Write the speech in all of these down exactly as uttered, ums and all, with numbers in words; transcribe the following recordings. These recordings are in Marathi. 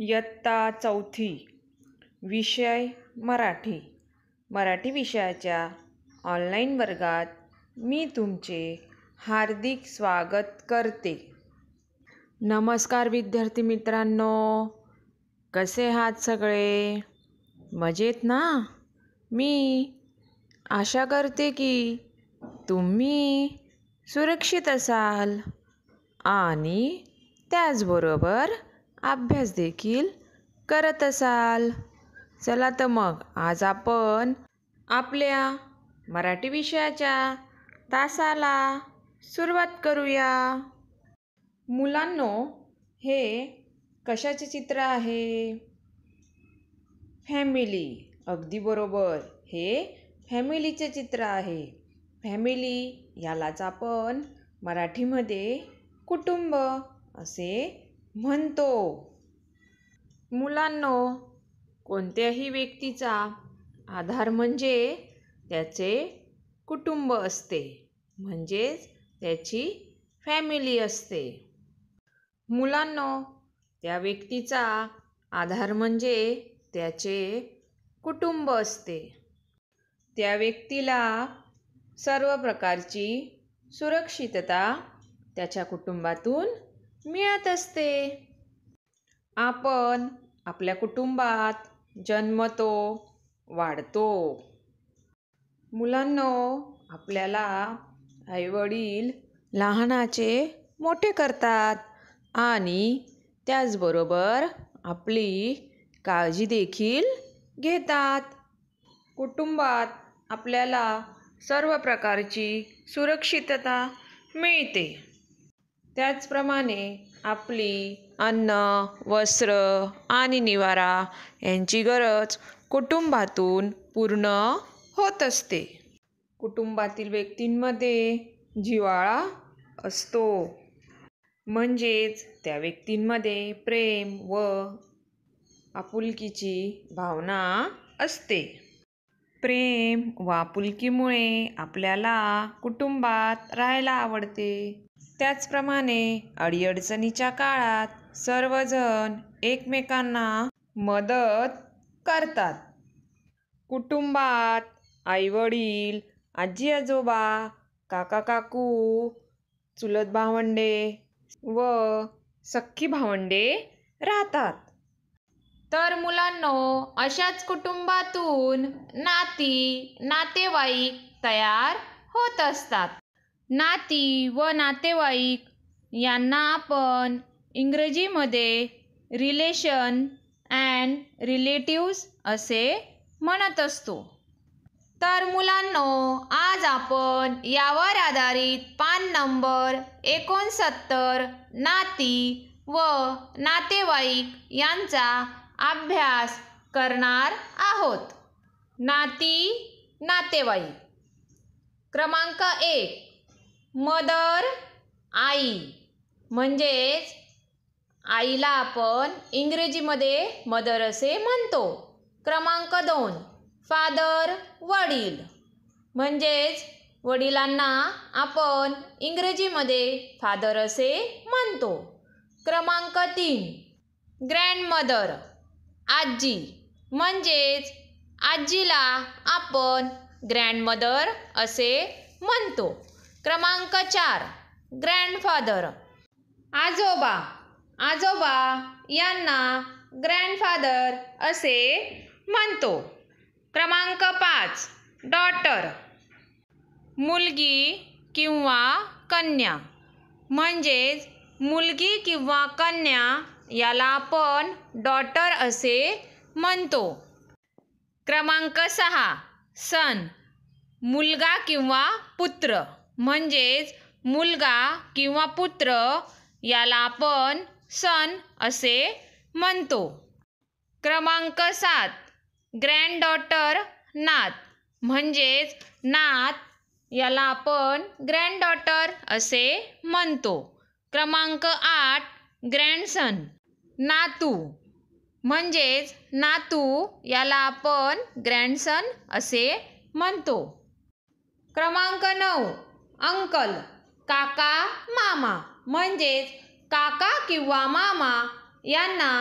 इयत्ता चौथी, विषय मराठी. मराठी विषयाच्या ऑनलाईन वर्गात मी तुमचे हार्दिक स्वागत करते. नमस्कार विद्यार्थी मित्रांनो, कसे आहात सगळे? मजेत ना? मी आशा करते की तुम्ही सुरक्षित असाल आणि त्याचबरोबर अभ्यास देखील करत असाल. चला तर मग आज आपण आपल्या मराठी विषयाच्या तासाला सुरुवात करूया. मुलांनो, हे कशाचे चित्र आहे? फॅमिली. अगदी बरोबर, हे फॅमिलीचे चित्र आहे. फॅमिली यालाच आपण मराठीमध्ये कुटुंब असे म्हणतो. मुलांनो, कोणत्याही व्यक्तीचा आधार म्हणजे त्याचे कुटुंब असते, म्हणजेच त्याची फॅमिली असते. मुलांनो, त्या व्यक्तीचा आधार म्हणजे त्याचे कुटुंब असते. त्या व्यक्तीला सर्व प्रकारची सुरक्षितता त्याच्या कुटुंबातून मिळत असते. आपण आपल्या कुटुंबात जन्मतो, वाढतो. मुलांनो, आपल्याला आईवडील लहानाचे मोठे करतात आणि त्याचबरोबर आपली काळजी देखील घेतात. कुटुंबात आपल्याला सर्व प्रकारची सुरक्षितता मिळते. त्याचप्रमाणे आपली अन्न, वस्त्र आणि निवारा यांची गरज कुटुंबातून पूर्ण होत असते. कुटुंबातील व्यक्तींमध्ये जिव्हाळा असतो, म्हणजेच त्या व्यक्तींमध्ये प्रेम व आपुलकीची भावना असते. प्रेम व आपुलकीमुळे आपल्याला कुटुंबात राहायला आवडते. त्याचप्रमाणे अडीअडचणीच्या काळात सर्वजण एकमेकांना मदत करतात. कुटुंबात आईवडील, आजी आजोबा, काका काकू, चुलत भावंडे व सख्खी भावंडे राहतात. तर मुलांनो, अशाच कुटुंबातून नाती, नातेवाईक तयार होत असतात. नाती व नातेवाईक यांना आपण इंग्रजीमध्ये रिलेशन अँड रिलेटिव्स असे म्हणत असतो. तर मुलांनो, आज आपण यावर आधारित पान नंबर एकोणसत्तर नाती व नातेवाईक यांचा अभ्यास करणार आहोत. नाती, नातेवाईक. क्रमांक एक, मदर, आई. म्हणजेच आईला आपण इंग्रजीमध्ये मदर असे म्हणतो. क्रमांक दोन, फादर, वडील. म्हणजेच वडिलांना आपण इंग्रजीमध्ये फादर असे म्हणतो. क्रमांक तीन, ग्रँडमदर, आजी. म्हणजेच आजीला आपण ग्रँडमदर असे म्हणतो. क्रमांक चार, ग्रँडफादर, आजोबा. आजोबा यांना ग्रँडफादर असे म्हणतो. क्रमांक पाच, डॉटर, मुलगी किंवा कन्या. म्हणजेच मुलगी किंवा कन्या याला आपण डॉटर असे म्हणतो. क्रमांक सहा, सन, मुलगा किंवा पुत्र. म्हणजेच मुलगा किंवा पुत्र याला आपण सन असे म्हणतो. क्रमांक सात, ग्रँडडॉटर, नात. म्हणजेच नात याला आपण ग्रँडडॉटर असे म्हणतो. क्रमांक आठ, ग्रँडसन, नातू. म्हणजेच नातू याला आपण ग्रँडसन असे म्हणतो. क्रमांक नऊ, अंकल, काका, मामा. म्हणजेच काका किंवा मामा यांना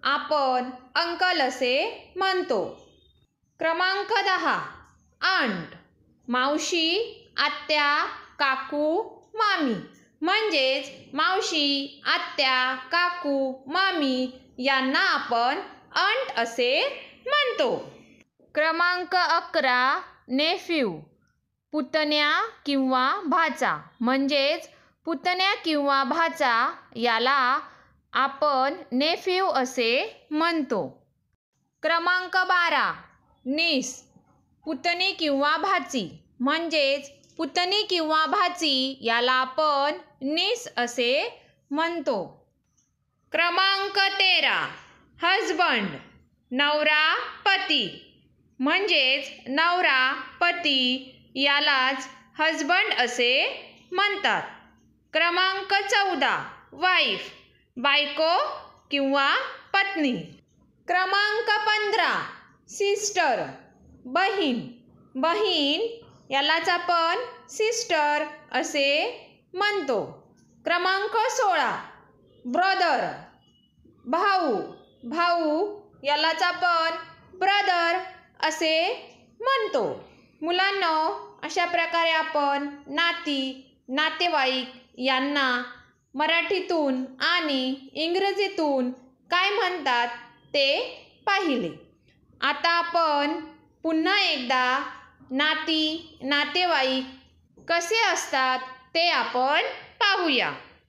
आपण अंकल असे म्हणतो. क्रमांक दहा. आंट. मावशी, आत्या, काकू, मामी. म्हणजेच मावशी, आत्या, काकू, मामी यांना आपण अंट असे म्हणतो. क्रमांक अकरा. नेफ्यू. पुतण्या किंवा भाचा. म्हणजेच पुतण्या किंवा भाचा याला आपण नेफ्यू असे म्हणतो. क्रमांक बारा. नीस. पुतणी किंवा भाची. म्हणजेच पुतणी किंवा भाची याला आपण नीस असे म्हणतो. क्रमांक तेरा. हजबंड. नवरा, पती. म्हणजेच नवरा, पती यालाच हजबंड असे म्हणतात. क्रमांक चौदा. वाईफ. बायको किंवा पत्नी. क्रमांक पंधरा. सिस्टर. बहीण. बहीण यालाच आपण सिस्टर असे म्हणतो. क्रमांक सोळा. ब्रदर. भाऊ. भाऊ यालाच आपण ब्रदर असे म्हणतो. मुलांनो, अशा प्रकारे आपण नाती, नातेवाईक यांना मराठीतून आणि इंग्रजीतून काय म्हणतात ते पाहिले. आता आपण पुन्हा एकदा नाती, नातेवाईक कसे असतात ते आपण पाहूया.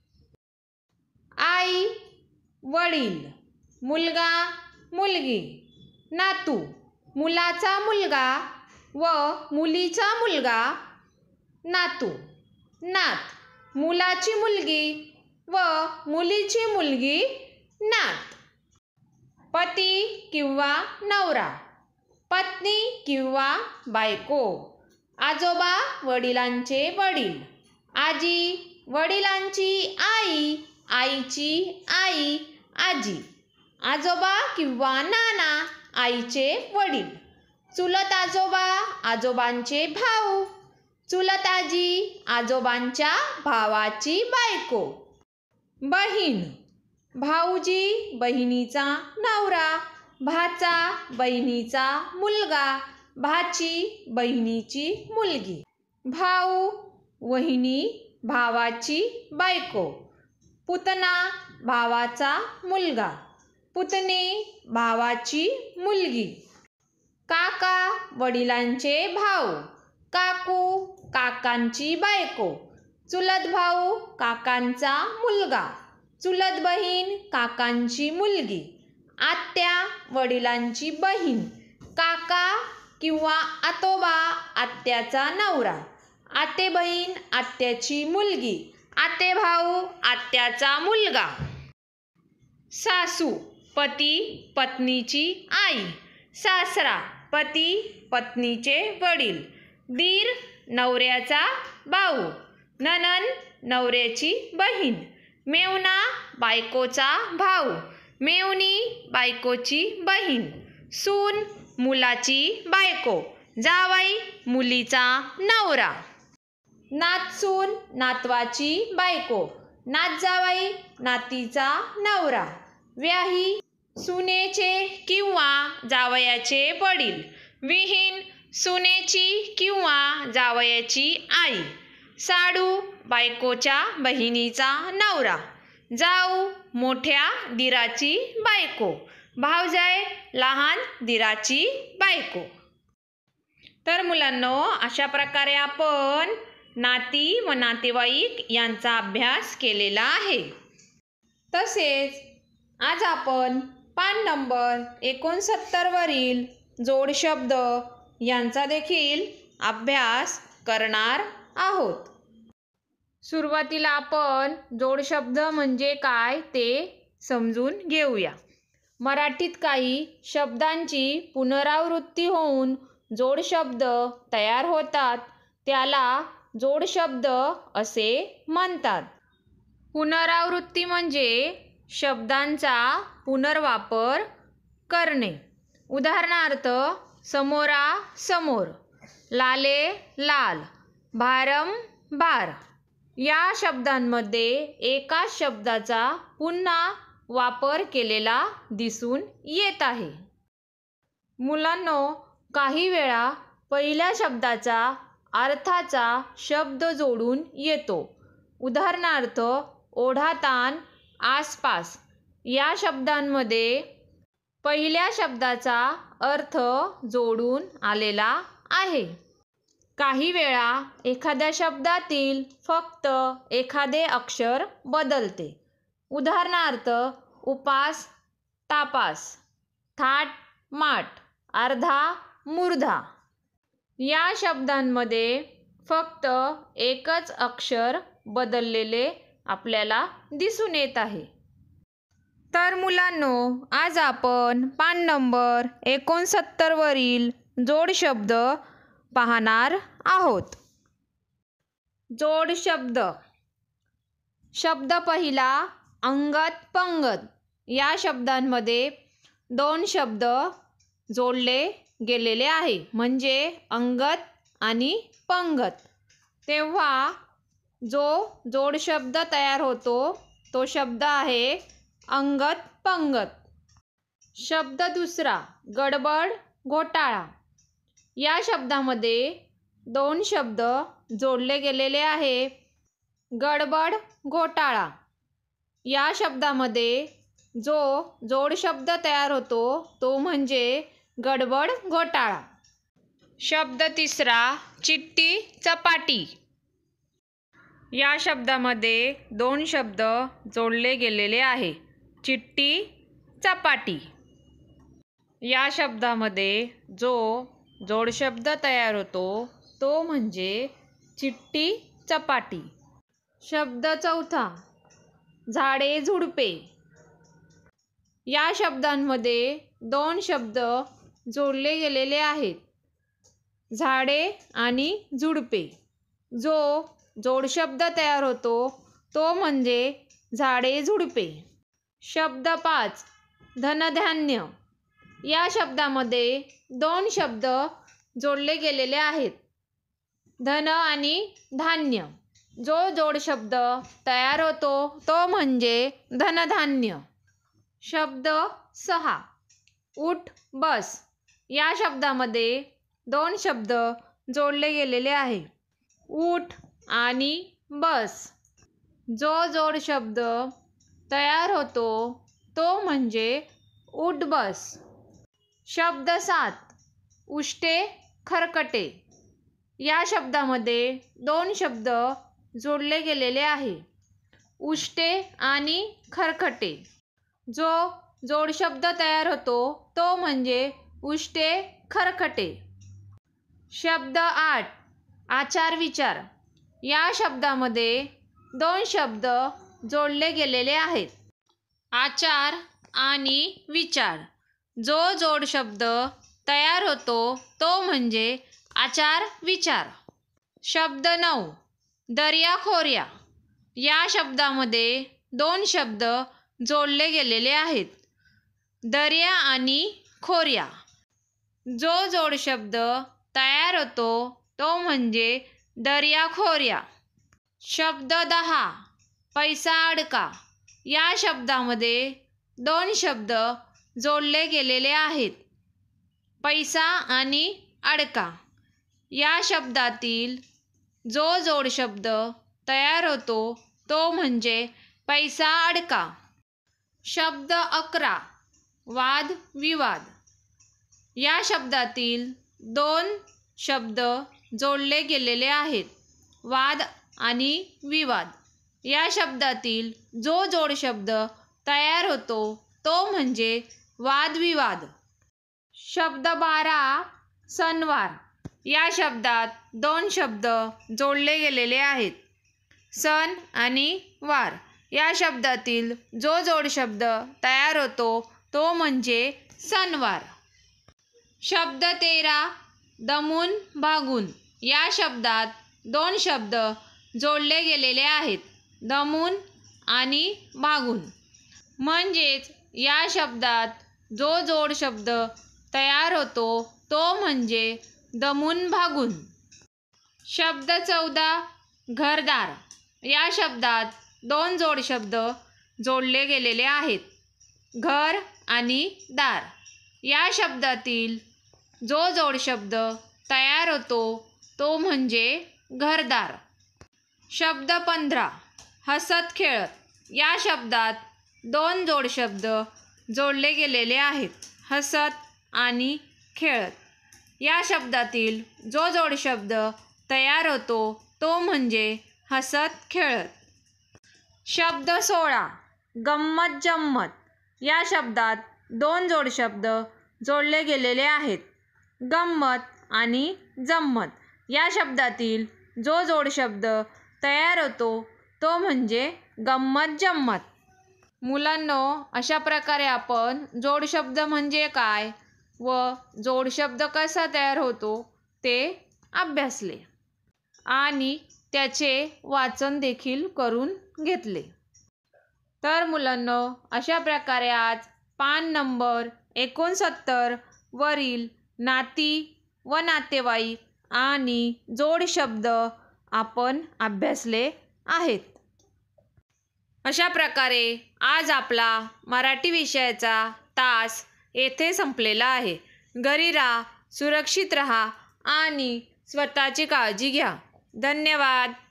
आई, वडील. मुलगा, मुलगी. नातू. मुलाचा मुलगा व मुलीचा मुलगा नातू. नात. मुलाची मुलगी व मुलीची मुलगी नात. पती किंवा नवरा. पत्नी किंवा बायको. आजोबा, वडिलांचे वडील. आजी, वडिलांची आई, आईची आई, आजी. आजोबा किंवा नाना, आईचे वडील. चुलत आजोबा, आजोबांचे भाऊ. चुलत आजी, आजोबांच्या भावाची बायको. बहीण. भाऊजी, बहिणीचा नवरा. भाचा, बहिणीचा मुलगा. भाची, बहिणीची मुलगी. भाऊ, वहिनी, भावाची बायको. पुतना, भावाचा मुलगा. पुतणी, भावाची मुलगी. काका, वडिलांचे भाऊ. काकू, काकांची बायको. चुलत भाऊ, काकांचा मुलगा. चुलत बहीण, काकांची मुलगी. आत्या, वडिलांची बहीण. काका किंवा आतोबा, आत्याचा नवरा. आते बहीण, आत्याची मुलगी. आते भाऊ, आत्याचा मुलगा. सासू. पती, पत्नीची आई. सासरा. पती, पत्नीचे वडील. दीर, नवऱ्याचा भाऊ. नणंद, नवऱ्याची बहीण. मेवणा, बायकोचा भाऊ. मेवणी, बायकोची बहीण. सून, मुलाची बायको. जावई, मुलीचा नवरा. नातसून, नातवाची बायको. नातजावई, नातीचा नवरा. व्याही, सुनेचे किंवा जावयाचे वडील. विहीन, सुनेची किंवा जावयाची आई. साडू, बायकोच्या बहिणीचा नवरा. जाऊ, मोठ्या दिराची बायको. भावजाई, लहान दिराची बायको. तर मुलांनो, अशा प्रकारे आपण नाती व नातेवाईक यांचा अभ्यास केलेला आहे. तसेच आज आपण पान नंबर एकोणसत्तर वरील जोडशब्द यांचा देखील अभ्यास करणार आहोत. सुरुवातीला आपण जोडशब्द म्हणजे काय ते समजून घेऊया. मराठीत काही शब्दांची पुनरावृत्ती होऊन जोडशब्द तयार होतात, त्याला जोडशब्द असे म्हणतात. पुनरावृत्ती म्हणजे शब्दांचा पुनर्वापर करणे. उदाहरणार्थ, समोरा समोर, लाले लाल, भारम भार. या शब्दांमध्ये एकाच शब्दाचा पुन्हा वापर केलेला दिसून येत आहे. मुलांनो, काही वेळा पहिल्या शब्दाचा अर्थाचा शब्द जोडून येतो. उदाहरणार्थ, ओढाताण, आसपास या शब्दांमध्ये पहिल्या शब्दाचा अर्थ जोडून आलेला आहे. काही वेळा एखाद्या शब्दातील फक्त एखादे अक्षर बदलते. उदाहरणार्थ, उपास, तापास, थाट, माठ, अर्धा, मुर्धा या शब्दांमध्ये फक्त एकच अक्षर बदललेले आपल्याला दिसून येत आहे. तर मुलांनो, आज आपण पान नंबर एकोणसत्तर वरील जोड शब्द पाहणार आहोत. जोड शब्द. शब्द पहिला, अंगत पंगत या शब्दांमध्ये दोन शब्द जोडले गेलेले आहे, म्हणजे अंगत आणि पंगत. तेव्हा जो जोड शब्द तयार होतो तो शब्द आहे अंगत पंगत. शब्द दुसरा, गडबड घोटाळा या शब्दामध्ये दोन शब्द जोडले गेलेले आहे. गडबड घोटाळा या शब्दामध्ये जो जोड शब्द तयार होतो तो म्हणजे गडबड घोटाळा. शब्द तिसरा, चिठ्ठी चपाटी या शब्दामध्ये दोन शब्द जोडले गेलेले आहे. चिठ्ठी चपाटी या शब्दामध्ये जो जोड शब्द तयार होतो तो म्हणजे चिठ्ठी चपाटी. शब्द चौथा, झाडे झुडपे या शब्दांमध्ये दोन शब्द जोडले गेलेले आहेत. झाडे आणि झुडपे. जो जोड शब्द तयार होतो तो म्हणजे झाडे झुडपे. शब्द पाच, धनधान्य या शब्दामध्ये दोन शब्द जोडले गेलेले आहेत. धन आणि धान्य. जो जोड शब्द तयार होतो तो म्हणजे धनधान्य. शब्द सहा, उठ बस या शब्दामध्ये दोन शब्द जोडले गेलेले आहे. उठ आणि बस. जो जोड शब्द तयार होतो तो म्हणजे उठ बस. शब्द सात, उष्टे खरकटे या शब्दामध्ये दोन शब्द जोडले गेलेले आहे. उष्टे आणि खरकटे. जो जोड शब्द तयार होतो तो म्हणजे उष्टे खरकटे. शब्द आठ, आचार विचार या शब्दामध्ये दोन शब्द जोडले गेलेले आहेत. आचार आणि विचार. जो जोड शब्द तयार होतो तो म्हणजे आचार विचार. शब्द नऊ, दर्याखोऱ्या या शब्दामध्ये दोन शब्द जोडले गेलेले आहेत. दर्या आणि खोऱ्या. जो जोड शब्द तयार होतो तो म्हणजे दर्याखोऱ्या. शब्द दहा, पैसा अडका या शब्दामध्ये दोन शब्द जोडले गेलेले आहेत. पैसा आणि अडका या शब्दातील जो जोड शब्द तयार होतो तो म्हणजे पैसा अडका. शब्द अकरा, वाद विवाद या शब्दातील दोन शब्द जोडले गेलेले आहेत. वाद आणि विवाद या शब्दातील जो जोड शब्द तयार होतो तो म्हणजे वादविवाद. शब्द बारा, सणवार या शब्दात दोन शब्द जोडले गेलेले आहेत. सण आणि वार या शब्दातील जो जोड शब्द तयार होतो तो म्हणजे सणवार. शब्द तेरा, दमून भागून या शब्दात दोन शब्द जोडले गेलेले आहेत. दमून आणि भागून. म्हणजेच या शब्दात जो जोड शब्द तयार होतो तो म्हणजे दमून भागून. शब्द चौदा, घरदार या शब्दात दोन जोड शब्द जोडले गेलेले आहेत. घर आणि दार या शब्दातील जो जोडशब्द तयार होतो तो म्हणजे घरदार. शब्द पंधरा हसत खेळत. या शब्दात दोन जोडशब्द जोडले गेलेले आहेत, हसत आणि खेळत. या शब्दातील जो जोडशब्द तयार होतो तो म्हणजे हसत खेळत. शब्द सोळा गंमत जम्मत. या शब्दात दोन जोडशब्द जोडले गेलेले आहेत, गंमत आणि जम्मत. या शब्दातील जो जोडशब्द तयार होतो तो म्हणजे गंमत जम्मत. मुलांनो, अशा प्रकारे आपण जोडशब्द म्हणजे काय व जोडशब्द कसा तयार होतो ते अभ्यासले आणि त्याचे वाचन देखील करून घेतले. तर मुलांनो, अशा प्रकारे आज पान नंबर एकोणसत्तर वरील नाती व नातेवाईक आणि जोडशब्द आपण अभ्यासले आहेत. अशा प्रकारे आज आपला मराठी विषयाचा तास येथे संपलेला आहे. घरी राहा, सुरक्षित राहा आणि स्वतःची काळजी घ्या. धन्यवाद.